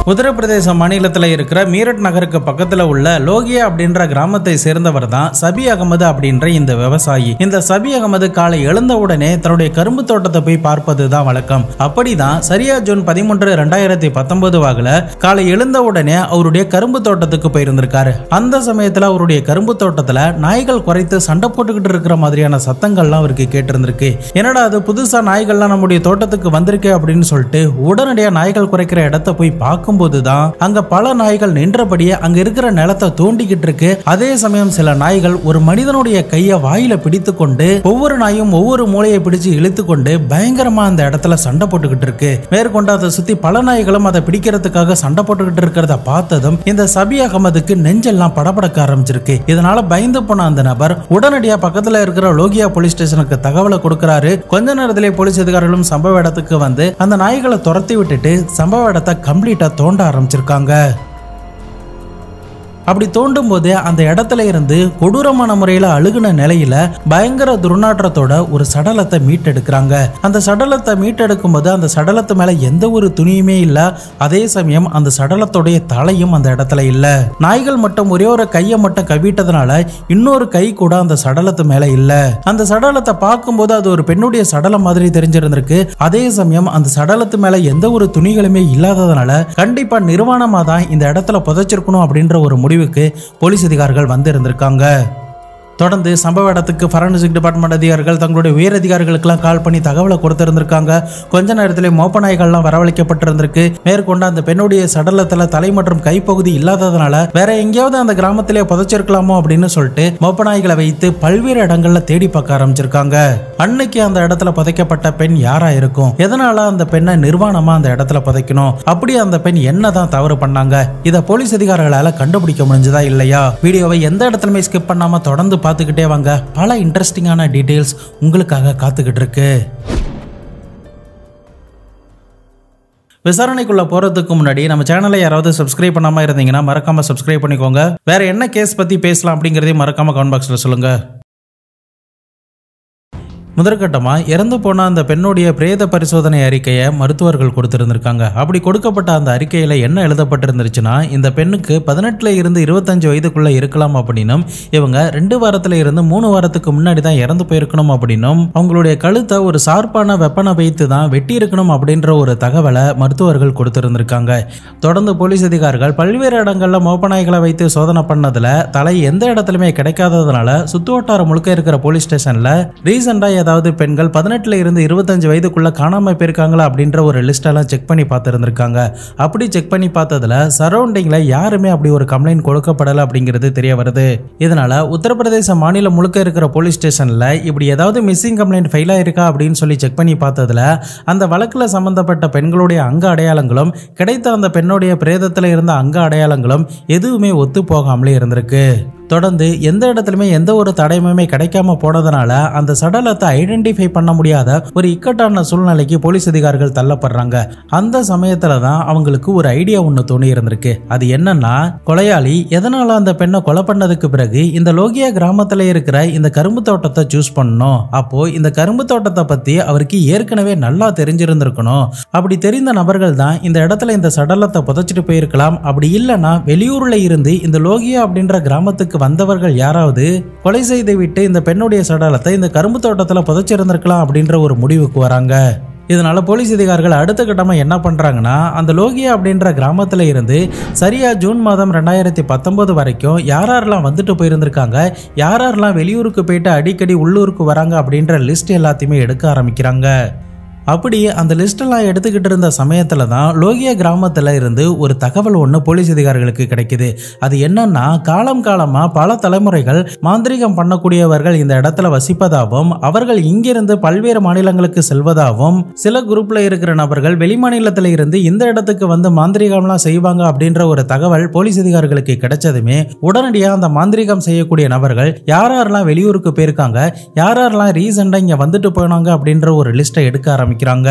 உத்தரப்பிரதேச மாநிலத்தில் இருக்கிற மீரட் நகருக்கு பக்கத்துல உள்ள லோகியா அப்படின்ற கிராமத்தை சேர்ந்தவர் தான் சபி அகமது அப்படின்ற இந்த விவசாயி. இந்த சபி அகமது காலை எழுந்த உடனே தன்னுடைய கரும்பு தோட்டத்தை போய் பார்ப்பதுதான் வழக்கம். அப்படிதான் சரியா ஜூன் 13, 2019 வாக்குல காலை எழுந்த உடனே அவருடைய கரும்பு தோட்டத்துக்கு போயிருந்திருக்காரு. அந்த சமயத்துல அவருடைய கரும்பு தோட்டத்துல நாய்கள் குறைத்து சண்டை போட்டுக்கிட்டு இருக்கிற மாதிரியான சத்தங்கள்லாம் அவருக்கு கேட்டிருந்திருக்கு. என்னடா அது புதுசா நாய்கள்லாம் நம்முடைய தோட்டத்துக்கு வந்திருக்கு அப்படின்னு சொல்லிட்டு உடனடியா நாய்கள் குறைக்கிற இடத்தை போய் பார்க்கும்போதுதான் அங்க பல நாய்கள் நின்றபடியே அங்க இருக்கிற நிலத்தை தோண்டிக்கிட்டு இருக்கு. அதே சமயம் சில நாய்கள் ஒரு மனிதனுடைய கையை வாயில பிடித்து கொண்டு ஒவ்வொரு நாயும் ஒவ்வொரு மூளையை பிடிச்சு இழுத்து கொண்டு பயங்கரமா அந்த இடத்துல சண்டை போட்டுக்கிட்டு இருக்கு. மேற்கொண்டு அதை சுத்தி பல நாய்களும் அதை பிடிக்கிறதுக்காக சண்டை போட்டுக்கிட்டு இருக்கிறத பார்த்ததும் இந்த சபி அகமதுக்கு நெஞ்செல்லாம் படபடக்க ஆரம்பிச்சிருக்கு. இதனால பயந்து போன அந்த நபர் உடனடியா பக்கத்துல இருக்கிற லோகியா போலீஸ் ஸ்டேஷனுக்கு தகவலை கொடுக்கிறாரு. கொஞ்ச நேரத்திலே போலீஸ் அதிகாரிகளும் சம்பவ இடத்துக்கு வந்து அந்த நாய்களை துரத்தி விட்டுட்டு சம்பவ இடத்தை கம்ப்ளீட்டா தோண்ட ஆரம்பிச்சிருக்காங்க. அப்படி தோண்டும் போது அந்த இடத்துல இருந்து கொடூரமான முறையில அழுகுன நிலையில பயங்கர துர்நாற்றத்தோட ஒரு சடலத்தை மீட்டெடுக்கிறாங்க. அந்த சடலத்தை மீட்டெடுக்கும் போது அந்த சடலத்து மேல எந்த ஒரு துணியுமே இல்ல. அதே சமயம் அந்த சடலத்துடைய தலையும் அந்த இடத்துல இல்ல. நாய்கள் மட்டும் ஒரே ஒரு கையை மட்டும் கவிட்டதுனால இன்னொரு கை கூட அந்த சடலத்து மேல இல்ல. அந்த சடலத்தை பார்க்கும்போது அது ஒரு பெண்ணுடைய சடலம் மாதிரி தெரிஞ்சிருந்திருக்கு. அதே சமயம் அந்த சடலத்து மேல எந்த ஒரு துணிகளுமே இல்லாததுனால கண்டிப்பா நிர்வாணமா தான் இந்த இடத்துல புதைச்சிருக்கணும் அப்படின்ற ஒரு முடிவுக்கு போலீஸ் அதிகாரிகள் வந்து இருந்திருக்காங்க. தொடர்ந்து சம்பவ இடத்துக்கு ஃபாரன்சிக் டிபார்ட்மெண்ட் அதிகாரிகள் தங்களுடைய உயர் அதிகாரிகளுக்கெல்லாம் கால் பண்ணி தகவலை கொடுத்திருந்திருக்காங்க. கொஞ்ச நேரத்திலே மோப்ப நாய்கள்லாம் வரவழைக்கப்பட்டிருந்திருக்கு. மேற்கொண்டு அந்த பெண்ணுடைய சடலத்துல தலை மற்றும் கைப்பகுதி இல்லாததுனால வேற எங்கேயாவது அந்த கிராமத்திலே புதைச்சிருக்கலாமோ அப்படின்னு சொல்லிட்டு மோப்ப நாய்களை வைத்து பல்வேறு இடங்கள்ல தேடி பார்க்க ஆரம்பிச்சிருக்காங்க. அன்னைக்கு அந்த இடத்துல புதைக்கப்பட்ட பெண் யாரா இருக்கும்? எதனால அந்த பெண்ணை நிர்வாணமா அந்த இடத்துல புதைக்கணும்? அப்படி அந்த பெண் என்னதான் தவறு பண்ணாங்க? இதை போலீஸ் அதிகாரிகளால கண்டுபிடிக்க முடிஞ்சதா இல்லையா? வீடியோவை எந்த இடத்துலயுமே ஸ்கிப் பண்ணாம தொடர்ந்து பார்த்துக்கிட்டே வாங்க. பல இன்ட்ரெஸ்டிங்கான டீடைல்ஸ் உங்களுக்காக காத்துக்கிட்டு இருக்கு. விசாரணைக்குள்ள போறதுக்கு முன்னாடி நம்ம சேனலை யாராவது சப்ஸ்கிரைப் பண்ணாம இருந்தீங்கன்னா மறக்காம சப்ஸ்கிரைப் பண்ணிக்கோங்க. வேற என்ன கேஸ் பத்தி பேசலாம் அப்படிங்கறதையும் மறக்காம கமெண்ட் பாக்ஸ்ல சொல்லுங்க. முதற்கட்டமா இறந்து போன அந்த பெண்ணுடைய பிரேத பரிசோதனை அறிக்கையை மருத்துவர்கள் கொடுத்திருந்திருக்காங்க. அப்படி கொடுக்கப்பட்ட அந்த அறிக்கையில என்ன எழுதப்பட்டிருந்துச்சுன்னா, இந்த பெண்ணுக்கு 18 இருந்து 25 வயதுக்குள்ள இருக்கலாம் அப்படின்னும், இவங்க 2 வாரத்துல இருந்து 3 வாரத்துக்கு முன்னாடி தான் இறந்து போயிருக்கணும் அப்படின்னும், அவங்களுடைய கழுத்தை ஒரு சார்பான வெப்பனை வைத்து தான் வெட்டி இருக்கணும் அப்படின்ற ஒரு தகவலை மருத்துவர்கள் கொடுத்திருந்திருக்காங்க. தொடர்ந்து போலீஸ் அதிகாரிகள் பல்வேறு இடங்கள்ல மோப்பநாய்களை வைத்து சோதனை பண்ணதுல தலை எந்த இடத்துலயுமே கிடைக்காததுனால சுத்து வட்டாரம் முழுக்க இருக்கிற போலீஸ் ஸ்டேஷன்ல ரீசெண்டா ஏதாவது பெண்கள் 18 இருந்து 25 வயதுக்குள்ள காணாம போயிருக்காங்களா அப்படின்ற ஒரு லிஸ்ட் எல்லாம் செக் பண்ணி பார்த்திருந்திருக்காங்க. அப்படி செக் பண்ணி பார்த்ததுல சரௌண்டிங்ல யாருமே அப்படி ஒரு கம்ப்ளைண்ட் கொடுக்கப்படல அப்படிங்கிறது தெரிய வருது. இதனால உத்தரப்பிரதேச மாநிலம் முழுக்க இருக்கிற போலீஸ் ஸ்டேஷன்ல இப்படி ஏதாவது மிஸ்ஸிங் கம்ப்ளைண்ட் ஃபைல் ஆயிருக்கா அப்படின்னு சொல்லி செக் பண்ணி பார்த்ததுல அந்த வழக்குல சம்பந்தப்பட்ட பெண்களுடைய அங்க அடையாளங்களும் கிடைத்த அந்த பெண்ணுடைய பிரேதத்துல இருந்த அங்க அடையாளங்களும் எதுவுமே ஒத்து போகாமலே இருந்திருக்கு. தொடர்ந்து எந்த இடத்துலயுமே எந்த ஒரு தடயமுமே கிடைக்காம போனதுனால அந்த சடலத்தை ஐடென்டிஃபை பண்ண முடியாத ஒரு இக்கட்டான சூழ்நிலைக்கு போலீஸ் அதிகாரிகள் தள்ளப்படுறாங்க. அந்த சமயத்துல தான் அவங்களுக்கு ஒரு ஐடியா ஒண்ணு தோணி இருந்திருக்கு. அது என்னன்னா, கொலையாளி எதனால அந்த பெண்ணை கொலை பண்ணதுக்கு பிறகு இந்த லோகியா கிராமத்துல இருக்கிற இந்த கரும்பு தோட்டத்தை சூஸ் பண்ணணும். அப்போ இந்த கரும்பு தோட்டத்தை பத்தி அவருக்கு ஏற்கனவே நல்லா தெரிஞ்சிருந்திருக்கணும். அப்படி தெரிந்த நபர்கள் தான் இந்த இடத்துல இந்த சடலத்தை புதைச்சிட்டு போயிருக்கலாம். அப்படி இல்லைன்னா வெளியூர்ல இருந்து இந்த லோகியா அப்படின்ற கிராமத்துக்கு வந்தவர்கள் யாராவது கொலை செய்து விட்டு இந்த பெண்ணுடைய சடலத்தை இந்த கரும்பு தோட்டத்துல புதைச்சிருந்திருக்கலாம் அப்படின்ற ஒரு முடிவுக்கு வராங்க. இதனால போலீஸ் அதிகாரிகள் அடுத்த கட்டமா என்ன பண்றாங்கன்னா, அந்த லோகியா அப்படின்ற கிராமத்துல இருந்து சரியா ஜூன் மாதம் 2019 வரைக்கும் யாரெல்லாம் வந்துட்டு போயிருந்திருக்காங்க, யாரெல்லாம் வெளியூருக்கு போயிட்டு அடிக்கடி உள்ளூருக்கு வராங்க அப்படின்ற லிஸ்ட் எல்லாத்தையுமே எடுக்க ஆரம்பிக்கிறாங்க. அப்படி அந்த லிஸ்ட் எல்லாம் எடுத்துக்கிட்டு இருந்த சமயத்துல தான் லோகியா கிராமத்துல இருந்து ஒரு தகவல் ஒண்ணு போலீஸ் அதிகாரிகளுக்கு கிடைக்குது. அது என்னன்னா, காலம் காலமா பல தலைமுறைகள் மாந்திரிகம் பண்ணக்கூடியவர்கள் இந்த இடத்துல வசிப்பதாகவும், அவர்கள் இங்கிருந்து பல்வேறு மாநிலங்களுக்கு செல்வதாகவும், சில குரூப்ல இருக்கிற நபர்கள் வெளி மாநிலத்துல இருந்து இந்த இடத்துக்கு வந்து மாந்திரிகம்லாம் செய்வாங்க அப்படின்ற ஒரு தகவல் போலீஸ் அதிகாரிகளுக்கு கிடைச்சதுமே உடனடியா அந்த மாந்திரிகம் செய்யக்கூடிய நபர்கள் யாரெல்லாம் வெளியூருக்கு போயிருக்காங்க, யாரெல்லாம் ரீசெண்டா இங்க வந்துட்டு போனாங்க அப்படின்ற ஒரு லிஸ்ட்டை எடுக்க ஆரம்பிக்கிறாங்க.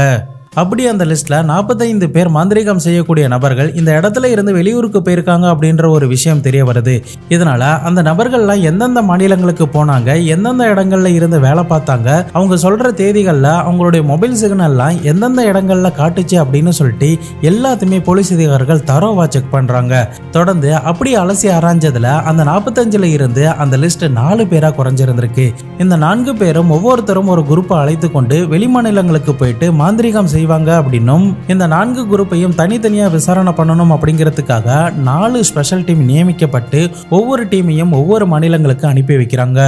அப்படி அந்த லிஸ்ட்ல 45 பேர் மாந்திரீகம் செய்யக்கூடிய நபர்கள் இந்த இடத்துல இருந்து வெளியூருக்கு போயிருக்காங்க அப்படின்ற ஒரு விஷயம் தெரிய வருது. இதனால அந்த நபர்கள்லாம் எந்தெந்த மாநிலங்களுக்கு போனாங்க, எந்தெந்த இடங்கள்ல இருந்து வேலை பார்த்தாங்க, அவங்க சொல்ற தேதிகள்ல அவங்களுடைய மொபைல் சிக்னல்லாம் எந்தெந்த இடங்கள்ல காட்டுச்சு அப்படின்னு சொல்லிட்டு எல்லாத்தையுமே போலீஸ் அதிகாரிகள் தரோவா செக் பண்றாங்க. தொடர்ந்து அப்படி அலசி ஆராய்ஞ்சதுல அந்த 45ல இருந்து அந்த லிஸ்ட் 4 பேரா குறைஞ்சிருந்திருக்கு. இந்த 4 பேரும் ஒவ்வொருத்தரும் ஒரு குரூப்பை அழைத்து கொண்டு வெளிமாநிலங்களுக்கு போயிட்டு மாந்திரீகம் செய்வாங்க அப்படின்னும் இந்த 4 குரூப்பையும் தனித்தனியா விசாரணை பண்ணணும் அப்படிங்கிறதுக்காக 4 ஸ்பெஷல் டீம் நியமிக்கப்பட்டு ஒவ்வொரு டீமையும் ஒவ்வொரு மாநிலங்களுக்கு அனுப்பி வைக்கிறாங்க.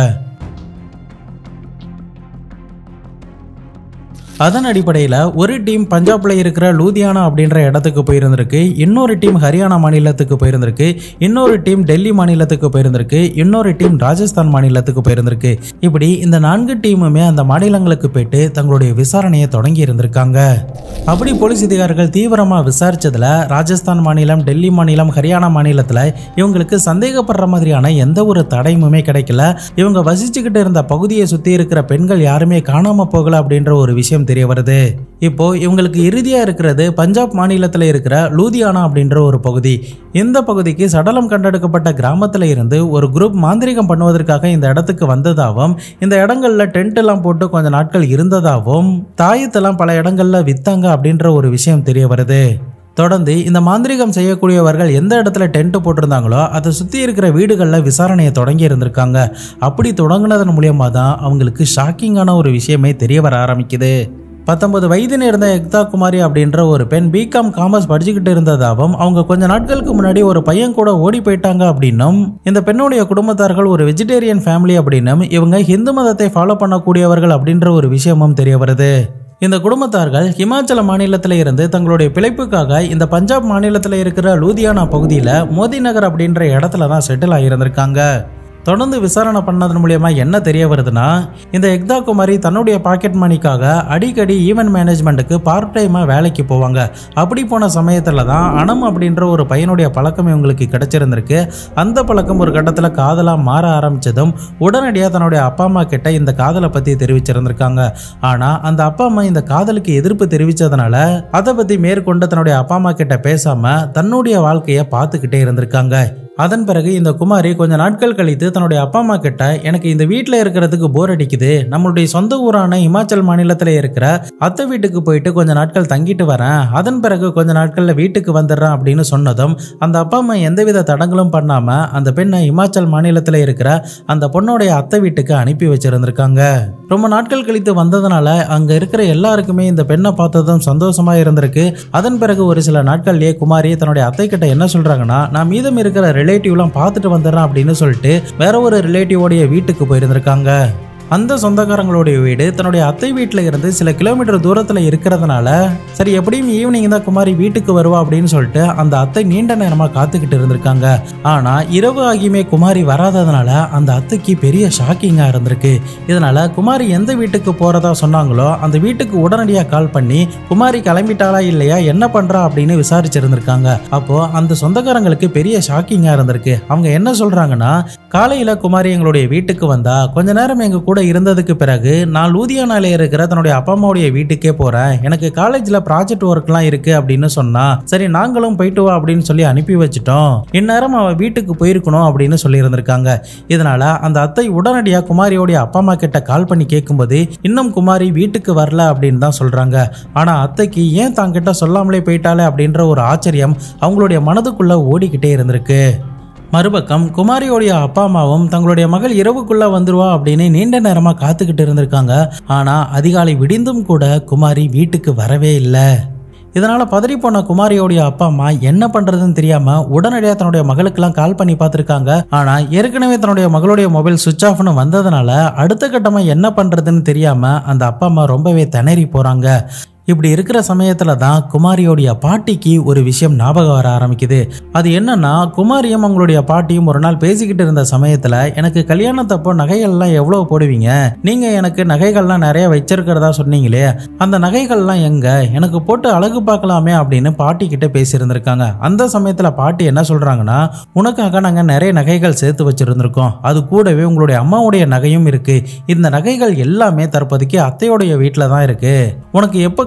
அதன் அடிப்படையில் ஒரு டீம் பஞ்சாப்ல இருக்கிற லூதியானா அப்படின்ற இடத்துக்கு போயிருந்திருக்கு, இன்னொரு டீம் ஹரியானா மாநிலத்துக்கு போயிருந்திருக்கு, இன்னொரு டீம் டெல்லி மாநிலத்துக்கு போயிருந்திருக்கு, இன்னொரு டீம் ராஜஸ்தான் மாநிலத்துக்கு போயிருந்திருக்கு. இப்படி இந்த 4 டீமுமே அந்த மாநிலங்களுக்கு போயிட்டு தங்களுடைய விசாரணையை தொடங்கி இருந்திருக்காங்க. அப்படி போலீஸ் அதிகாரிகள் தீவிரமா விசாரிச்சதுல ராஜஸ்தான் மாநிலம், டெல்லி மாநிலம், ஹரியானா மாநிலத்துல இவங்களுக்கு சந்தேகப்படுற மாதிரியான எந்த ஒரு தடயமுமே கிடைக்கல. இவங்க வசிச்சுக்கிட்டு இருந்த பகுதியை சுத்தி இருக்கிற பெண்கள் யாருமே காணாம போகல அப்படின்ற ஒரு விஷயம் தெரிய வருது. இப்போ இவங்களுக்கு இறுதியா இருக்கிறது பஞ்சாப் மாநிலத்தில் இருக்கிற லூதியானா அப்படின்ற ஒரு பகுதி. இந்த பகுதிக்கு சடலம் கண்டெடுக்கப்பட்ட கிராமத்துல இருந்து ஒரு குரூப் மாந்திரீகம் பண்ணுவதற்காக இந்த இடத்துக்கு வந்ததாகவும், இந்த இடங்கள்ல டென்ட் எல்லாம் போட்டு கொஞ்ச நாட்கள் இருந்ததாகவும், தாயத்தெல்லாம் பல இடங்கள்ல வித்தாங்க அப்படின்ற ஒரு விஷயம் தெரிய வருது. தொடர்ந்து இந்த மாந்திரீகம் செய்யக்கூடியவர்கள் எந்த இடத்துல டென்ட் போட்டிருந்தாங்களோ அதை சுற்றி இருக்கிற வீடுகளில் விசாரணையை தொடங்கி இருந்திருக்காங்க. அப்படி தொடங்கினதன் மூலியமாக தான் அவங்களுக்கு ஷாக்கிங்கான ஒரு விஷயமே தெரிய வர ஆரம்பிக்குது. 19 வயது நேர்ந்த எக்தா குமாரி அப்படின்ற ஒரு பெண் பிகாம் காமர்ஸ் படிச்சுக்கிட்டு இருந்ததாகவும், அவங்க கொஞ்ச நாட்களுக்கு முன்னாடி ஒரு பையன் கூட ஓடி போயிட்டாங்க அப்படின்னும், இந்த பெண்ணுடைய குடும்பத்தார்கள் ஒரு வெஜிடேரியன் ஃபேமிலி அப்படின்னும், இவங்க ஹிந்து மதத்தை ஃபாலோ பண்ணக்கூடியவர்கள் அப்படின்ற ஒரு விஷயமும் தெரிய வருது. இந்த குடும்பத்தார்கள் ஹிமாச்சல மாநிலத்தில் இருந்து தங்களுடைய பிழைப்புக்காக இந்த பஞ்சாப் மாநிலத்தில் இருக்கிற லூதியானா பகுதியில் மோதி நகர் அப்படின்ற இடத்துல தான் செட்டில் ஆகியிருந்திருக்காங்க. தொடர்ந்து விசாரணை பண்ணதன் மூலியமா என்ன தெரிய வருதுன்னா, இந்த எக்தா குமாரி தன்னுடைய பாக்கெட் மணிக்காக அடிக்கடி ஈவென்ட் மேனேஜ்மெண்ட்டுக்கு பார்ட் டைமா வேலைக்கு போவாங்க. அப்படி போன சமயத்துல தான் அனம் அப்படின்ற ஒரு பையனுடைய பழக்கம் இவங்களுக்கு கிடைச்சிருந்திருக்கு. அந்த பழக்கம் ஒரு கட்டத்துல காதலா மாற ஆரம்பிச்சதும் உடனடியாக தன்னுடைய அப்பா அம்மா கிட்ட இந்த காதலை பத்தி தெரிவிச்சிருந்திருக்காங்க. ஆனா அந்த அப்பா அம்மா இந்த காதலுக்கு எதிர்ப்பு தெரிவிச்சதுனால அதை பத்தி மேற்கொண்டு தன்னுடைய அப்பா அம்மா கிட்ட பேசாம தன்னுடைய வாழ்க்கைய பார்த்துக்கிட்டே இருந்திருக்காங்க. அதன் பிறகு இந்த குமாரி கொஞ்ச நாட்கள் கழித்து தன்னுடைய அப்பா அம்மா கிட்ட, எனக்கு இந்த வீட்டில் இருக்கிறதுக்கு போர் அடிக்குது, நம்மளுடைய சொந்த ஊரான இமாச்சல் மாநிலத்தில் இருக்கிற அத்தை வீட்டுக்கு போயிட்டு கொஞ்ச நாட்கள் தங்கிட்டு வரேன், அதன் பிறகு கொஞ்ச நாட்கள்ல வீட்டுக்கு வந்துடுறேன் அப்படின்னு சொன்னதும் அந்த அப்பா அம்மா எந்தவித தடங்களும் பண்ணாம அந்த பெண்ணை இமாச்சல் மாநிலத்தில் இருக்கிற அந்த பொண்ணுடைய அத்தை வீட்டுக்கு அனுப்பி வச்சிருந்திருக்காங்க. ரொம்ப நாட்கள் கழித்து வந்ததுனால அங்க இருக்கிற எல்லாருக்குமே இந்த பெண்ணை பார்த்ததும் சந்தோஷமா இருந்திருக்கு. அதன் பிறகு ஒரு சில நாட்கள்லயே குமாரி தன்னுடைய அத்தை கிட்ட என்ன சொல்றாங்கன்னா, நான் மீதம் இருக்கிற ரிலேட்டிவ்லாம் பார்த்துட்டு வந்துடுறேன் அப்படின்னு சொல்லிட்டு வேற ஒரு ரிலேட்டிவோடைய வீட்டுக்கு போயிருந்திருக்காங்க. அந்த சொந்தக்காரங்களுடைய வீடு தன்னுடைய அத்தை வீட்டில் இருந்து சில கிலோமீட்டர் தூரத்தில் இருக்கிறதுனால சரி எப்படியும் ஈவினிங் தான் குமாரி வீட்டுக்கு வருவா அப்படின்னு சொல்லிட்டு அந்த அத்தை நீண்ட நேரமாக காத்துக்கிட்டு இருந்திருக்காங்க. ஆனால் இரவு ஆகியுமே குமாரி வராததுனால அந்த அத்தைக்கு பெரிய ஷாக்கிங்காக இருந்திருக்கு. இதனால குமாரி எந்த வீட்டுக்கு போறதா சொன்னாங்களோ அந்த வீட்டுக்கு உடனடியாக கால் பண்ணி குமாரி கிளம்பிட்டாளா இல்லையா, என்ன பண்றா அப்படின்னு விசாரிச்சிருந்திருக்காங்க. அப்போ அந்த சொந்தக்காரங்களுக்கு பெரிய ஷாக்கிங்காக இருந்திருக்கு. அவங்க என்ன சொல்றாங்கன்னா, காலையில குமாரி எங்களுடைய வீட்டுக்கு வந்தா, கொஞ்ச நேரம் எங்க கூட இருந்ததுக்கு பிறகு நான் லூதியானால இருக்கிற தன்னுடைய அப்பா அம்மாவுடைய வீட்டுக்கே போறேன், எனக்கு காலேஜ்ல ப்ராஜெக்ட் ஒர்க்லாம் இருக்கு அப்படின்னு சொன்னா, சரி நாங்களும் போயிட்டு வா அப்படின்னு சொல்லி அனுப்பி வச்சுட்டோம், இந்நேரம் அவ வீட்டுக்கு போயிருக்கணும் அப்படின்னு சொல்லி இருந்திருக்காங்க. இதனால அந்த அத்தை உடனடியா குமாரியோடைய அப்பா அம்மா கிட்ட கால் பண்ணி கேட்கும்போது இன்னும் குமாரி வீட்டுக்கு வரல அப்படின்னு தான் சொல்றாங்க. ஆனா அத்தைக்கு ஏன் தாங்கிட்ட சொல்லாமலே போயிட்டாலே அப்படின்ற ஒரு ஆச்சரியம் அவங்களுடைய மனதுக்குள்ள ஓடிக்கிட்டே இருந்திருக்கு. மறுபக்கம் குமாரியோடைய அப்பா அம்மாவும் தங்களுடைய மகள் இரவுக்குள்ள வந்துருவா அப்படின்னு நீண்ட நேரமா காத்துக்கிட்டு இருந்திருக்காங்க. ஆனா அதிகாலை விடிந்தும் கூட குமாரி வீட்டுக்கு வரவே இல்லை. இதனால பதறி போன குமாரியோடைய அப்பா அம்மா என்ன பண்றதுன்னு தெரியாம உடனடியாக தன்னுடைய மகளுக்கெல்லாம் கால் பண்ணி பார்த்திருக்காங்க. ஆனா ஏற்கனவே தன்னுடைய மகளுடைய மொபைல் சுவிட்ச் ஆஃப்னு வந்ததுனால அடுத்த கட்டமா என்ன பண்றதுன்னு தெரியாம அந்த அப்பா அம்மா ரொம்பவே திணறி போறாங்க. இப்படி இருக்கிற சமயத்துல தான் குமாரியோடைய பாட்டிக்கு ஒரு விஷயம் ஞாபகம் வர ஆரம்பிக்குது. அது என்னன்னா, குமாரியும் அவங்களுடைய பாட்டியும் ஒரு நாள் பேசிக்கிட்டு இருந்த சமயத்துல, எனக்கு கல்யாணத்தப்போ நகைகள்லாம் எவ்வளவு போடுவீங்க, நீங்க எனக்கு நகைகள்லாம் நிறைய வச்சிருக்கிறதா சொன்னீங்களே, அந்த நகைகள்லாம் எங்க, எனக்கு போட்டு அழகு பார்க்கலாமே அப்படின்னு பாட்டி கிட்ட பேசியிருந்திருக்காங்க. அந்த சமயத்துல பாட்டி என்ன சொல்றாங்கன்னா, உனக்காக நாங்க நிறைய நகைகள் சேர்த்து வச்சிருந்திருக்கோம், அது கூடவே உங்களுடைய அம்மாவுடைய நகையும் இருக்கு, இந்த நகைகள் எல்லாமே தற்போதைக்கு அத்தையோடைய வீட்டுல தான் இருக்கு, உனக்கு எப்ப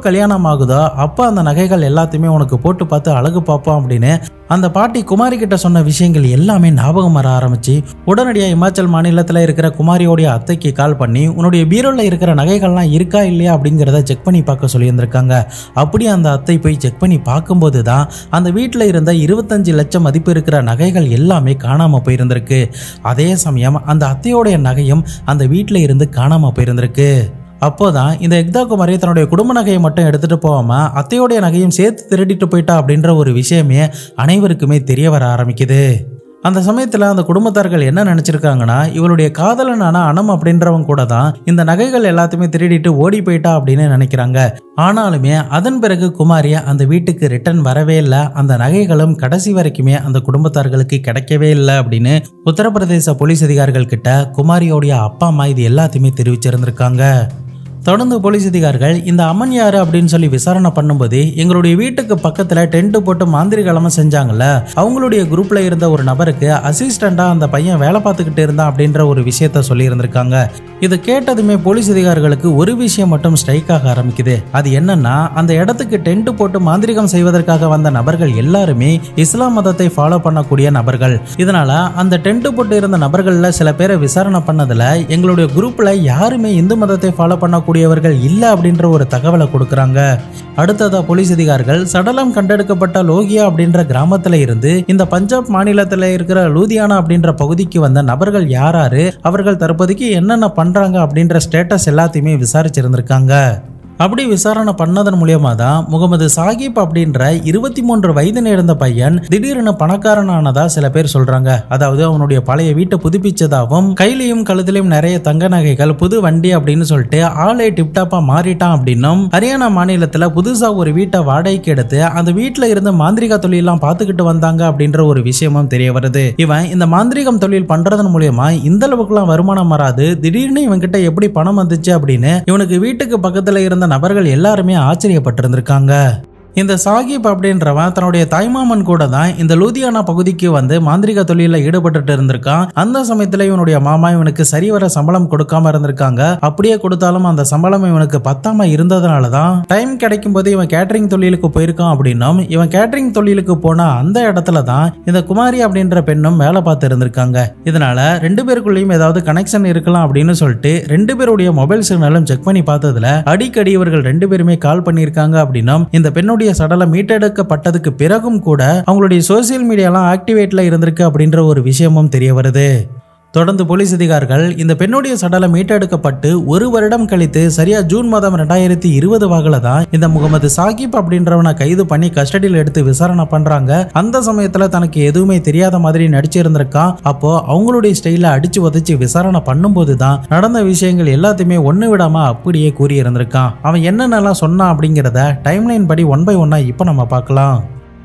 கல்யாணம் ஆகுதோ அப்போ அந்த நகைகள் எல்லாத்தையுமே உனக்கு போட்டு பார்த்து அழகு பார்ப்போம் அப்படின்னு அந்த பாட்டி குமாரி கிட்ட சொன்ன விஷயங்கள் எல்லாமே ஞாபகம் வர ஆரம்பிச்சு உடனடியாக இமாச்சல் மாநிலத்தில் இருக்கிற குமாரியோடைய அத்தைக்கு கால் பண்ணி உன்னுடைய பீரோல இருக்கிற நகைகள்லாம் இருக்கா இல்லையா அப்படிங்கிறத செக் பண்ணி பார்க்க சொல்லியிருந்திருக்காங்க. அப்படி அந்த அத்தை போய் செக் பண்ணி பார்க்கும்போது தான் அந்த வீட்டில் இருந்த 25 லட்சம் மதிப்பு இருக்கிற நகைகள் எல்லாமே காணாம போயிருந்திருக்கு. அதே சமயம் அந்த அத்தையோடைய நகையும் அந்த வீட்டில் இருந்து காணாம போயிருந்திருக்கு. அப்போதான் இந்த எக்தா குமாரி தன்னுடைய குடும்ப நகையை மட்டும் எடுத்துட்டு போகாம அத்தையோடைய நகையும் சேர்த்து திருடிட்டு போயிட்டா அப்படின்ற ஒரு விஷயமே அனைவருக்குமே தெரிய வர ஆரம்பிக்குது. அந்த சமயத்தில் அந்த குடும்பத்தார்கள் என்ன நினைச்சிருக்காங்கன்னா, இவளுடைய காதலனான அனம் அப்படின்றவங்க கூட தான் இந்த நகைகள் எல்லாத்தையுமே திருடிட்டு ஓடி போயிட்டா அப்படின்னு நினைக்கிறாங்க. ஆனாலுமே அதன் பிறகு குமாரி அந்த வீட்டுக்கு ரிட்டர்ன் வரவே இல்லை. அந்த நகைகளும் கடைசி வரைக்குமே அந்த குடும்பத்தார்களுக்கு கிடைக்கவே இல்லை அப்படின்னு உத்தரப்பிரதேச போலீஸ் அதிகாரிகள் கிட்ட குமாரியோடைய அப்பா அம்மா இது எல்லாத்தையுமே தெரிவிச்சிருந்திருக்காங்க. தொடர்ந்து போலீஸ் அதிகாரிகள் இந்த அம்மன் யாரு அப்படின்னு சொல்லி விசாரணை பண்ணும்போது எங்களுடைய வீட்டுக்கு பக்கத்துல டென்ட் போட்டு மாந்திரிகலமா செஞ்சாங்கல்ல, அவங்களுடைய குரூப்ல இருந்த ஒரு நபருக்கு அசிஸ்டண்டா அந்த பையன் வேலை பார்த்துக்கிட்டு இருந்தான் அப்படின்ற ஒரு விஷயத்த சொல்லி இருந்திருக்காங்க. இதை கேட்டதுமே போலீஸ் அதிகாரிகளுக்கு ஒரு விஷயம் மட்டும் ஸ்ட்ரைக் ஆக ஆரம்பிக்குது. அது என்னன்னா, அந்த இடத்துக்கு டென்ட் போட்டு மாந்திரிகம் செய்வதற்காக வந்த நபர்கள் எல்லாருமே இஸ்லாம் மதத்தை ஃபாலோ பண்ணக்கூடிய நபர்கள். இதனால அந்த டென்ட் போட்டு இருந்த நபர்கள்ல சில பேரை விசாரணை பண்ணதுல எங்களுடைய குரூப்ல யாருமே இந்து மதத்தை ஃபாலோ பண்ணக்கூடிய இல்ல அப்படின்ற ஒரு தகவலை கொடுக்கறாங்க. அடுத்ததா போலீஸ் அதிகாரிகள் சடலம் கண்டெடுக்கப்பட்ட லோகியா அப்படின்ற கிராமத்துல இருந்து இந்த பஞ்சாப் மாநிலத்துல இருக்கிற லூதியானா அப்படின்ற பகுதிக்கு வந்த நபர்கள் யாராரு, அவர்கள் தற்போதைக்கு என்னென்ன பண்றாங்க அப்படின்ற ஸ்டேட்டஸ் எல்லாத்தையுமே விசாரிச்சிருந்திருக்காங்க. அப்படி விசாரணை பண்ணதன் மூலியமா தான் முகமது சாகிப் அப்படின்ற 23 வயது நேர்ந்த பையன் திடீர்னு பணக்காரனானதா சில பேர் சொல்றாங்க. அதாவது அவனுடைய பழைய வீட்டை புதுப்பிச்சதாகவும் கையிலையும் கழுத்திலையும் நிறைய தங்க நகைகள், புது வண்டி அப்படின்னு சொல்லிட்டு ஆளே டிப்டாப்பா மாறிட்டான் அப்படின்னும், ஹரியானா மாநிலத்துல புதுசா ஒரு வீட்டை வாடகைக்கு எடுத்து அந்த வீட்டுல இருந்து மாந்திரிக தொழிலாம் பார்த்துக்கிட்டு வந்தாங்க அப்படின்ற ஒரு விஷயமும் தெரிய வருது. இவன் இந்த மாந்திரிகம் தொழில் பண்றதன் மூலியமா இந்த அளவுக்குலாம் வருமானம் வராது, திடீர்னு இவன் கிட்ட எப்படி பணம் வந்துச்சு அப்படின்னு இவனுக்கு வீட்டுக்கு பக்கத்துல இருந்த நபர்கள் எல்லாருமே ஆச்சரியப்பட்டிருந்திருக்காங்க. இந்த சாகிப் அப்படின்றவன் தன்னுடைய தாய்மாமன் கூட தான் இந்த லூதியானா பகுதிக்கு வந்து மாந்திரிக தொழில ஈடுபட்டு இருந்திருக்கான். அந்த சமயத்துல இவனுடைய மாமா இவனுக்கு சரிவர சம்பளம் கொடுக்காம இருந்திருக்காங்க. அப்படியே கொடுத்தாலும் அந்த சம்பளம் இவனுக்கு பத்தாம இருந்ததுனாலதான் டைம் கிடைக்கும் போது இவன் கேட்டரிங் தொழிலுக்கு போயிருக்கான் அப்படின்னும், இவன் கேட்டரிங் தொழிலுக்கு போன அந்த இடத்துல தான் இந்த குமாரி அப்படின்ற பெண்ணும் வேலை பார்த்து இருந்திருக்காங்க. இதனால ரெண்டு பேருக்குள்ளேயும் ஏதாவது கனெக்ஷன் இருக்கலாம் அப்படின்னு சொல்லிட்டு ரெண்டு பேருடைய மொபைல் சிக்னலும் செக் பண்ணி பார்த்ததுல அடிக்கடி இவர்கள் ரெண்டு பேருமே கால் பண்ணியிருக்காங்க அப்படின்னும், இந்த பெண்ணுடைய சடலம் மீட்டெடுக்கப்பட்டதுக்கு பிறகும் கூட அவங்களுடைய சோசியல் மீடியாலாம் ஆக்டிவேட்ல இருந்திருக்கு அப்படின்ற ஒரு விஷயமும் தெரிய வருது. தொடர்ந்து போலீஸ் அதிகாரிகள் இந்த பெண்ணுடைய சடலம் மீட்டெடுக்கப்பட்டு 1 வருடம் கழித்து சரியா ஜூன் மாதம் 2020 வாக்குல தான் இந்த முகமது சாகிப் அப்படின்றவனை கைது பண்ணி கஸ்டடியில் எடுத்து விசாரணை பண்றாங்க. அந்த சமயத்துல தனக்கு எதுவுமே தெரியாத மாதிரி நடிச்சிருந்திருக்கான். அப்போ அவங்களுடைய ஸ்டைல அடிச்சு உதச்சு விசாரணை பண்ணும்போது தான் நடந்த விஷயங்கள் எல்லாத்தையுமே ஒண்ணு விடாம அப்படியே கூறி இருந்திருக்கான். அவன் என்னென்னலாம் சொன்னான் அப்படிங்கிறத டைம்லைன் படி 1 by 1 இப்ப நம்ம பார்க்கலாம்.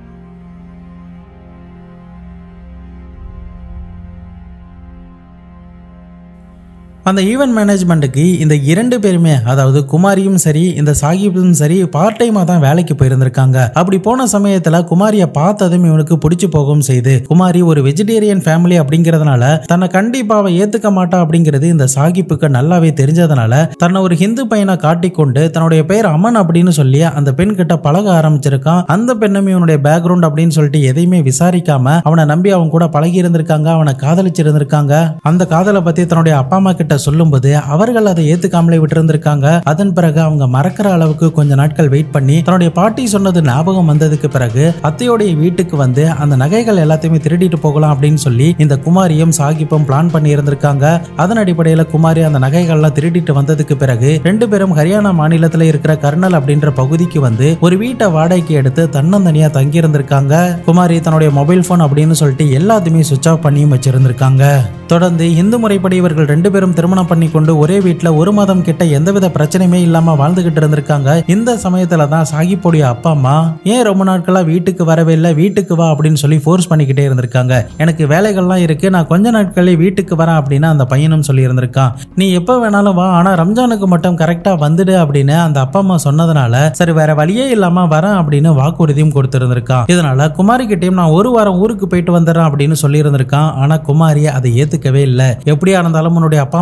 அந்த ஈவென்ட் மேனேஜ்மெண்ட்டுக்கு இந்த 2 பேருமே, அதாவது குமாரியும் சரி இந்த சாகிப்பும் சரி பார்ட் டைமா தான் வேலைக்கு போயிருந்திருக்காங்க. அப்படி போன சமயத்துல குமாரியை பார்த்ததும் இவனுக்கு பிடிச்சு போகவும் செய்து, குமாரி ஒரு வெஜிடேரியன் ஃபேமிலி அப்படிங்கறதுனால தன்னை கண்டிப்பா அவ ஏத்துக்க மாட்டா அப்படிங்கிறது இந்த சாகிப்புக்கு நல்லாவே தெரிஞ்சதுனால தன்னை ஒரு ஹிந்து பையனை காட்டிக்கொண்டு தன்னுடைய பெயர் அமன் அப்படின்னு சொல்லி அந்த பெண் கிட்ட பழக ஆரம்பிச்சிருக்கான். அந்த பெண்ணும் இவனுடைய பேக்ரவுண்ட் அப்படின்னு சொல்லிட்டு எதையுமே விசாரிக்காம அவனை நம்பி அவன் கூட பழகி இருந்திருக்காங்க, அவனை காதலிச்சிருந்திருக்காங்க. அந்த காதலை பத்தி தன்னுடைய அப்பா அம்மா கிட்ட சொல்லும்போது அவர்கள் அதை ஏத்துக்காமலே விட்டுருந்திருக்காங்க. அதன் பிறகு அவங்க மறக்கிற அளவுக்கு கொஞ்ச நாட்கள் வெயிட் பண்ணி தன்னுடைய பாட்டி சொன்னது ஞாபகம் வந்ததுக்கு பிறகு அத்தையோடைய வீட்டுக்கு வந்து அந்த நகைகள் எல்லாத்தையுமே திருடிட்டு போகலாம் அப்படின்னு சொல்லி இந்த குமாரியும் சாகிப்பும் பிளான் பண்ணி இருந்திருக்காங்க. அதன் அடிப்படையில குமாரி அந்த நகைகள்லாம் திருடிட்டு வந்ததுக்கு பிறகு 2 பேரும் ஹரியானா மாநிலத்துல இருக்கிற கர்னல் அப்படின்ற பகுதிக்கு வந்து ஒரு வீட்டை வாடகைக்கு எடுத்து தன்னந்தனியா தங்கி இருந்திருக்காங்க. குமாரி தன்னுடைய மொபைல் போன் அப்படின்னு சொல்லிட்டு எல்லாத்தையுமே சுவிட்ச் ஆஃப் பண்ணியும் வச்சிருந்திருக்காங்க. தொடர்ந்து இந்து முறைப்படி இவர்கள் 2 பேரும் திருமணம் பண்ணி கொண்டு ஒரே வீட்டுல 1 மாதம் கிட்ட எந்தவித பிரச்சனையுமே இல்லாம வாழ்ந்துகிட்டு இருந்திருக்காங்க. இந்த சமயத்துல தான் சாகிப்புடைய அப்பா அம்மா ஏன் ரொம்ப நாட்களா வீட்டுக்கு வரவே இல்லை, வீட்டுக்கு வா அப்படின்னு சொல்லி ஃபோர்ஸ் பண்ணிக்கிட்டே இருந்திருக்காங்க. எனக்கு வேலைகள்லாம் இருக்கு, நான் கொஞ்ச நாட்களே வீட்டுக்கு வரேன் அப்படின்னு அந்த பையனும் சொல்லி இருந்திருக்கான். நீ எப்ப வேணாலும் வா, ஆனா ரம்ஜானுக்கு மட்டும் கரெக்டா வந்துடு அப்படின்னு அந்த அப்பா அம்மா சொன்னதுனால சரி வேற வழியே இல்லாம வரேன் அப்படின்னு வாக்குறுதியும் கொடுத்திருந்திருக்கான். இதனால குமாரி கிட்டையும் நான் 1 வாரம் ஊருக்கு போயிட்டு வந்துடுறேன் அப்படின்னு சொல்லி இருந்திருக்கான். ஆனா குமாரி அதை ஏத்துக்கவே இல்லை. எப்படியா இருந்தாலும் உன்னுடைய அப்பா அம்மா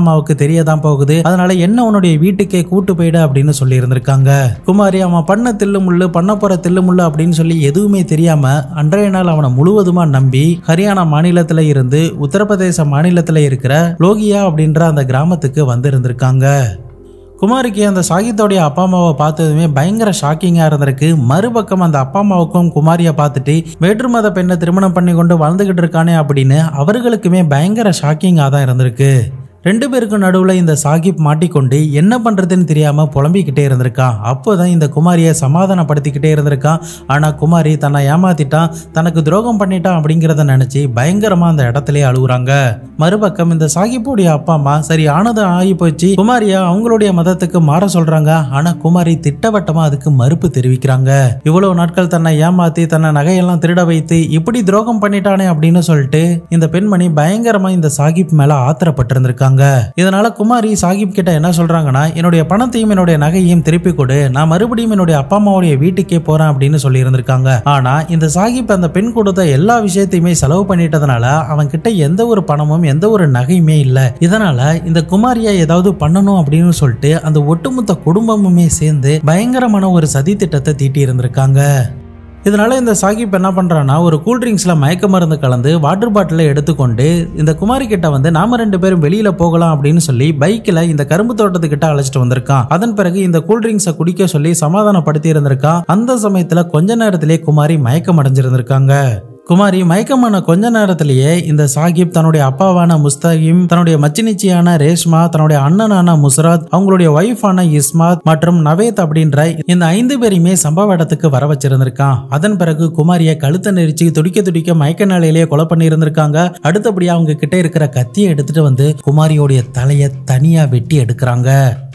அம்மாவுக்கு தெரியதான் போகுது, அதனால என்ன உன்னுடைய வீட்டுக்கே கூட்டு போயிடு அப்படின்னு சொல்லி இருந்திருக்காங்க. குமாரி அவன் பண்ண தில்லுமுள்ளு பண்ண போற தில்லுமுள்ளு அப்படின்னு சொல்லி எதுவுமே தெரியாம அன்றைய நாள் அவனை முழுவதுமா நம்பி ஹரியானா மாநிலத்துல இருந்து உத்தரப்பிரதேச மாநிலத்துல இருக்கிற லோகியா அப்படின்ற அந்த கிராமத்துக்கு வந்து இருந்திருக்காங்க. குமாரிக்கு அந்த சாகித்தோடைய அப்பா அம்மாவை பார்த்ததுமே பயங்கர ஷாக்கிங்கா இருந்திருக்கு. மறுபக்கம் அந்த அப்பா அம்மாவுக்கும் குமாரியை பார்த்துட்டு வேற்று மத பெண்ணை திருமணம் பண்ணி கொண்டு வாழ்ந்துகிட்டு இருக்கானே அப்படின்னு அவர்களுக்குமே பயங்கர ஷாக்கிங்கா தான் இருந்திருக்கு. ரெண்டு பேருக்கும் நடுவுல இந்த சாகிப் மாட்டிக்கொண்டு என்ன பண்றதுன்னு தெரியாம புலம்பிக்கிட்டே இருந்திருக்கான். அப்போதான் இந்த குமாரியை சமாதானப்படுத்திக்கிட்டே இருந்திருக்கான். ஆனா குமாரி தன்னை ஏமாத்திட்டான், தனக்கு துரோகம் பண்ணிட்டான் அப்படிங்கிறத நினைச்சு பயங்கரமா அந்த இடத்திலே அழுகுறாங்க. மறுபக்கம் இந்த சாகிப்போடைய அப்பா அம்மா சரி ஆனது ஆகி போச்சு, குமாரியா அவங்களுடைய மதத்துக்கு மாற சொல்றாங்க. ஆனா குமாரி திட்டவட்டமா அதுக்கு மறுப்பு தெரிவிக்கிறாங்க. இவ்வளவு நாட்கள் தன்னை ஏமாத்தி தன்னை நகையெல்லாம் திருட வைத்து இப்படி துரோகம் பண்ணிட்டானே அப்படின்னு சொல்லிட்டு இந்த பெண்மணி பயங்கரமா இந்த சாகிப் மேல ஆத்திரப்பட்டிருந்திருக்காங்க. இதனால குமாரி சாகிப் கிட்ட என்ன சொல்றாங்கன்னா, என்னுடைய பணத்தையும் என்னுடைய நகையையும் திருப்பி கொடு, நான் மறுபடியும் என்னுடைய அப்பா அம்மாவுடைய வீட்டுக்கே போறேன் அப்படின்னு சொல்லி இருந்திருக்காங்க. ஆனா இந்த சாகிப் அந்த பெண் கொடுத்த எல்லா விஷயத்தையுமே செலவு பண்ணிட்டதுனால அவன் கிட்ட எந்த ஒரு பணமும் எந்த ஒரு நகையுமே இல்ல. இதனால இந்த குமாரியா ஏதாவது பண்ணணும் அப்படின்னு சொல்லிட்டு அந்த ஒட்டுமொத்த குடும்பமுமே சேர்ந்து பயங்கரமான ஒரு சதி திட்டத்தை தீட்டி இருந்திருக்காங்க. இதனால இந்த சாகிப் என்ன பண்றான்னா ஒரு கூல்ட்ரிங்க்ஸ்ல மயக்க மருந்து கலந்து வாட்டர் பாட்டில எடுத்துக்கொண்டு இந்த குமாரி கிட்ட வந்து நாம ரெண்டு பேரும் வெளியில போகலாம் அப்படின்னு சொல்லி பைக்ல இந்த கரும்பு தோட்டத்துக்கிட்ட அழைச்சிட்டு வந்திருக்கான். அதன் பிறகு இந்த கூல்ட்ரிங்க்ஸை குடிக்க சொல்லி சமாதானப்படுத்தி இருந்திருக்கான். அந்த சமயத்துல கொஞ்ச நேரத்திலே குமாரி மயக்கம் அடைஞ்சிருந்திருக்காங்க. குமாரி மயக்கமான கொஞ்ச நேரத்திலேயே இந்த சாகிப் தன்னுடைய அப்பாவான முஸ்தகிம், தன்னுடைய மச்சினிச்சியான ரேஷ்மா, தன்னுடைய அண்ணனான முஸ்ராத், அவங்களுடைய ஒய்ஃபான இஸ்மாத் மற்றும் நவேத் அப்படின்ற இந்த 5 பேரையுமே சம்பவ இடத்துக்கு வர வச்சிருந்திருக்கான். அதன் பிறகு குமாரியை கழுத்தை நெரிச்சு துடிக்க துடிக்க மயக்க நிலையிலேயே கொலை பண்ணி இருந்திருக்காங்க. அடுத்தபடியா அவங்க கிட்ட இருக்கிற கத்தியை எடுத்துட்டு வந்து குமாரியோடைய தலையை தனியா வெட்டி எடுக்கிறாங்க.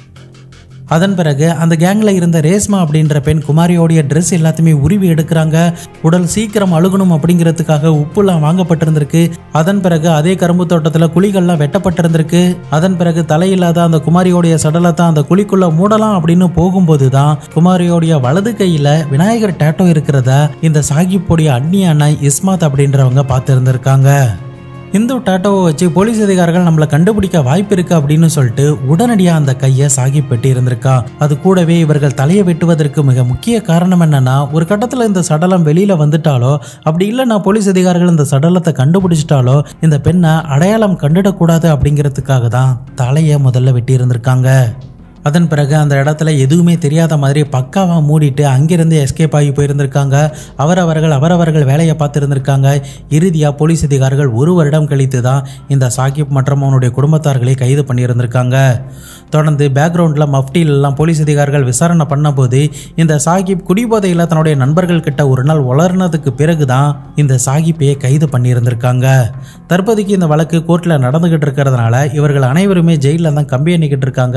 அதன் பிறகு அந்த கேங்ல இருந்த ரேஷ்மா அப்படின்ற பெண் குமாரியோடைய ட்ரெஸ் எல்லாத்தையுமே உருவி எடுக்கிறாங்க. உடல் சீக்கிரம் அழுகணும் அப்படிங்கிறதுக்காக உப்புலாம் வாங்கப்பட்டிருந்திருக்கு. அதன் பிறகு அதே கரும்பு தோட்டத்துல குழிகள்லாம் வெட்டப்பட்டிருந்திருக்கு. அதன் பிறகு தலையில்லாத அந்த குமாரியோடைய சடலத்தை அந்த குழிக்குள்ள மூடலாம் அப்படின்னு போகும்போதுதான் குமாரியோடைய வலது கையில விநாயகர் டேட்டோ இருக்கிறத இந்த சாகிப்போடைய அண்ணியான இஸ்மாத் அப்படின்றவங்க பார்த்து இருந்திருக்காங்க. இந்த டேட்டோவை வச்சு போலீஸ் அதிகாரிகள் நம்மளை கண்டுபிடிக்க வாய்ப்பு இருக்கு அப்படின்னு சொல்லிட்டு உடனடியா அந்த கையை சாகிப் வெட்டி இருந்திருக்கா. அது கூடவே இவர்கள் தலையை வெட்டுவதற்கு மிக முக்கிய காரணம் என்னன்னா, ஒரு கட்டத்துல இந்த சடலம் வெளியில வந்துட்டாலோ அப்படி இல்லைன்னா போலீஸ் அதிகாரிகள் இந்த சடலத்தை கண்டுபிடிச்சிட்டாலோ இந்த பெண்ணை அடையாளம் கண்டுடக்கூடாது அப்படிங்கிறதுக்காக தான் தலையை முதல்ல வெட்டி இருந்திருக்காங்க. அதன் பிறகு அந்த இடத்துல எதுவுமே தெரியாத மாதிரி பக்காவா மூடிட்டு அங்கிருந்து எஸ்கேப் ஆகி போயிருந்திருக்காங்க. அவரவர்கள் வேலையை பார்த்து இருந்திருக்காங்க. இறுதியா போலீஸ் அதிகாரிகள் 1 வருடம் கழித்து தான் இந்த சாகிப் மற்றும் அவனுடைய குடும்பத்தார்களை கைது பண்ணியிருந்திருக்காங்க. தொடர்ந்து பேக்ரவுண்ட்ல மஃப்டிலெல்லாம் போலீஸ் அதிகாரிகள் விசாரணை பண்ண போது இந்த சாகிப் குடிபோதையில் தன்னுடைய நண்பர்கள் கிட்ட ஒரு நாள் வளர்னதுக்கு பிறகுதான் இந்த சாகிப்பையை கைது பண்ணியிருந்திருக்காங்க. தற்போதைக்கு இந்த வழக்கு கோர்ட்ல நடந்துகிட்டு இருக்கிறதுனால இவர்கள் அனைவருமே ஜெயில தான் கம்பி எண்ணிக்கிட்டு இருக்காங்க.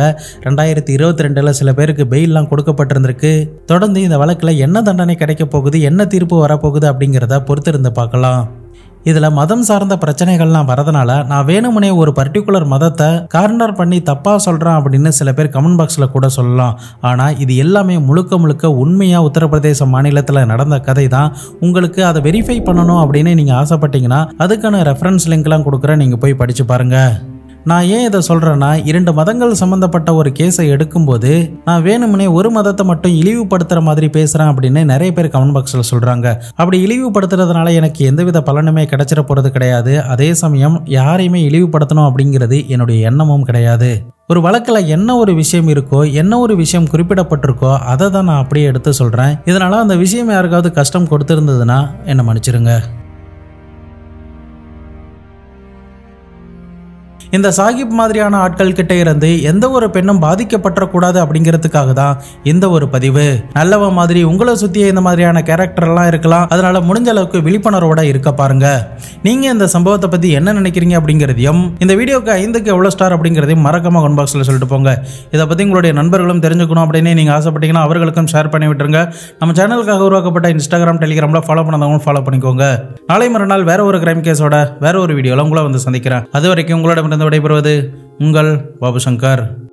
2022 சில பேருக்கு பெயில்லாம் கொடுக்கப்பட்டிருந்திருக்கு. தொடர்ந்து இந்த வழக்குல என்ன தண்டனை கிடைக்க போகுது, என்ன தீர்ப்பு வரப்போகுது அப்படிங்கிறத பொறுத்திருந்து பார்க்கலாம். இதுல மதம் சார்ந்த பிரச்சனைகள்லாம் வரதுனால நான் வேணுமுனே ஒரு பர்டிகுலர் மதத்தை கார்னர் பண்ணி தப்பா சொல்றேன் அப்படின்னு சில பேர் கமெண்ட் பாக்ஸ்ல கூட சொல்லலாம். ஆனா இது எல்லாமே முழுக்க உண்மையா உத்தரப்பிரதேச மாநிலத்துல நடந்த கதை தான். உங்களுக்கு அதை வெரிஃபை பண்ணணும் அப்படின்னு நீங்க ஆசைப்பட்டீங்கன்னா அதுக்கான ரெஃபரன்ஸ் லிங்க்லாம் கொடுக்குறேன், நீங்க போய் படிச்சு பாருங்க. நான் ஏன் இதை சொல்றேன்னா, 2 மதங்கள் சம்பந்தப்பட்ட ஒரு கேஸை எடுக்கும்போது நான் வேணுமுனே ஒரு மதத்தை மட்டும் இழிவுபடுத்துற மாதிரி பேசுறேன் அப்படின்னு நிறைய பேர் கமெண்ட் பாக்ஸ்ல சொல்றாங்க. அப்படி இழிவுபடுத்துறதுனால எனக்கு எந்தவித பலனுமே கிடைச்சிட போறது கிடையாது. அதே சமயம் யாரையுமே இழிவுபடுத்தணும் அப்படிங்கிறது என்னுடைய எண்ணமும் கிடையாது. ஒரு வழக்குல என்ன ஒரு விஷயம் இருக்கோ, என்ன ஒரு விஷயம் குறிப்பிடப்பட்டிருக்கோ அதை தான் நான் அப்படியே எடுத்து சொல்றேன். இதனால அந்த விஷயம் யாருக்காவது கஷ்டம் கொடுத்திருந்ததுன்னா என்ன மன்னிச்சிருங்க. இந்த சாகிப் மாதிரியான ஆட்கள் கிட்ட இருந்து எந்த ஒரு பெண்ணும் பாதிக்கப்பட்டக்கூடாது அப்படிங்கிறதுக்காக தான் இந்த ஒரு பதிவு. நல்லவ மாதிரி உங்களை சுத்தியே இந்த மாதிரியான கேரக்டர் எல்லாம் இருக்கலாம். அதனால முடிஞ்ச அளவுக்கு விழிப்புணர்வோட இருக்க பாருங்க. நீங்க இந்த சம்பவத்தை பத்தி என்ன நினைக்கிறீங்க அப்படிங்கிறதையும், இந்த வீடியோக்கு 5க்கு எவ்வளவு ஸ்டார் அப்படிங்கிறதையும் மறக்காம கமெண்ட் பாக்ஸ்ல சொல்லிட்டு போங்க. இதை பத்தி உங்களுடைய நண்பர்களும் தெரிஞ்சுக்கணும் அப்படின்னு நீங்க ஆசைப்பட்டீங்கன்னா அவர்களுக்கும் ஷேர் பண்ணி விட்டுருங்க. நம்ம சேனலுக்காக உருவாக்கப்பட்ட இன்ஸ்டாகிராம், டெலிகிராம்ல ஃபாலோ பண்ணாதவங்க ஃபாலோ பண்ணிக்கோங்க. நாளை மறுநாள் வேற ஒரு கிரைம் கேஸோட வேற ஒரு வீடியோல உங்களை வந்து சந்திக்கிறேன். அது வரைக்கும் உங்களோட விடைபெறுவது உங்கள் பாபு சங்கர்.